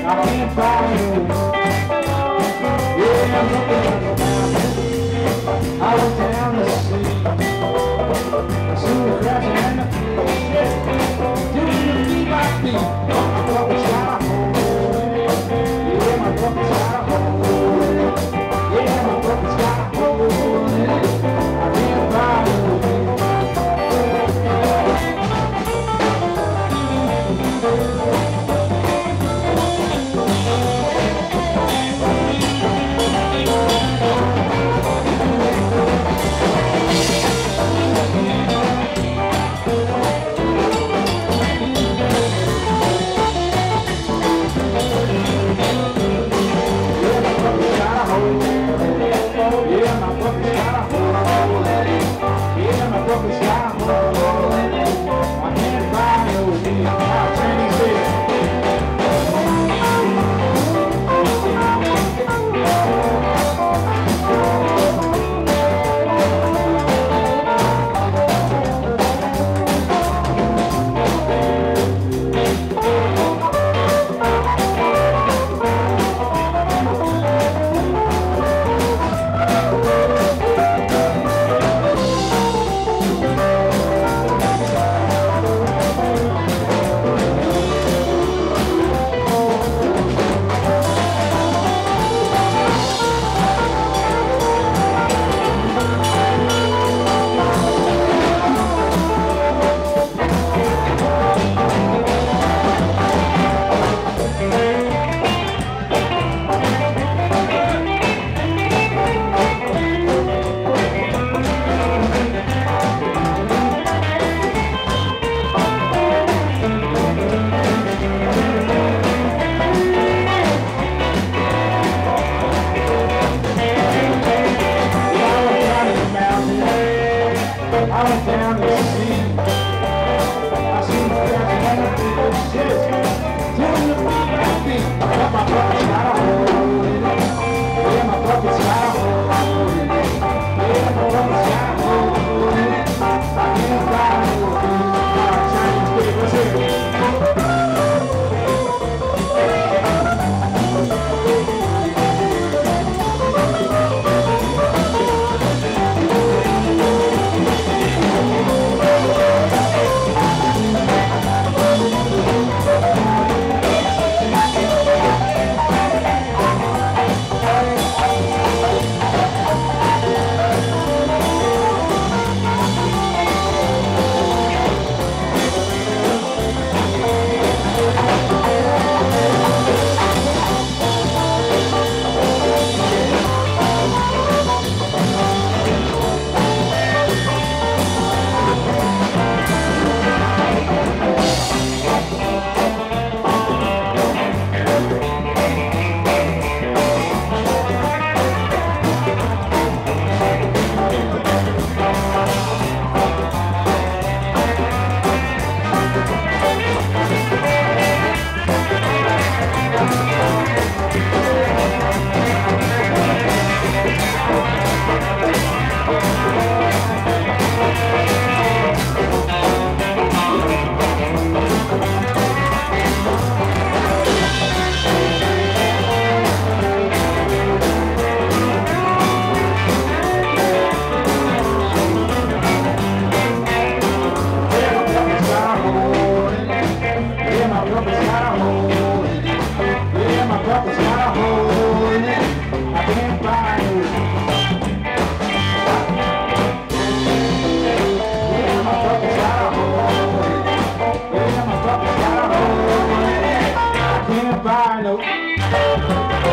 can't find you. Yeah, I'm looking at the mountain. I went down to see. I seen the crashing and the shit. Doing the beat by beat. My bucket's got a hole in it. Yeah, my bucket's got a hole in it. Yeah, my bucket's got a hole in it. I can't find you. I went down to see. I seen the crashing and the big shit. Doing the beat by beat. But my bucket's got a hole in it. Yeah, my bucket's got a hole in it. Yeah, my bucket's got a hole in it. I can't find no beat. Chinese beat, let's hear it. Buy no